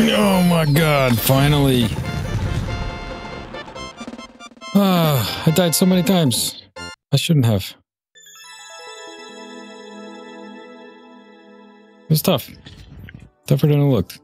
Oh my god, finally. I died so many times. I shouldn't have. It was tough. Tougher than it looked.